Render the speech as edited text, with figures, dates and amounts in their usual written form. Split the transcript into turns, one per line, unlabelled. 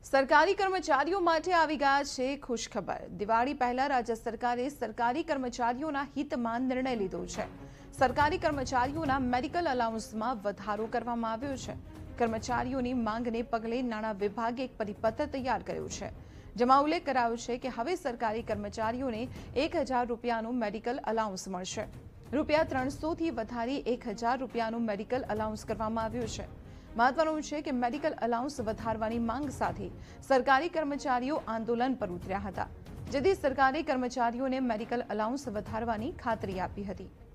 સરકારી કર્મચારીઓ માટે આવી ગયા છે ખુશખબર। દિવાળી પહેલા રાજ્ય સરકારે સરકારી કર્મચારીઓના હિતમાં નિર્ણય લીધો છે। સરકારી કર્મચારીઓના મેડિકલ અલાઉન્સમાં વધારો કરવામાં આવ્યો છે। કર્મચારીઓની માંગને પગલે નાણાં વિભાગે એક પરિપત્ર તૈયાર કર્યો છે, જેમાં ઉલ્લેખ કરાયો છે કે હવે સરકારી કર્મચારીઓને 1000 રૂપિયાનું મેડિકલ અલાઉન્સ મળશે। રૂપિયા 300 થી વધારી 1000 રૂપિયાનું મેડિકલ અલાઉન્સ કરવામાં આવ્યું છે। મહત્વનું છે કે મેડિકલ અલાઉન્સ વધારવાની માંગ સાથે સરકારી કર્મચારીઓ આંદોલન પર ઉતર્યા હતા, જેથી સરકારી કર્મચારીઓને મેડિકલ અલાઉન્સ વધારવાની ખાતરી આપી હતી।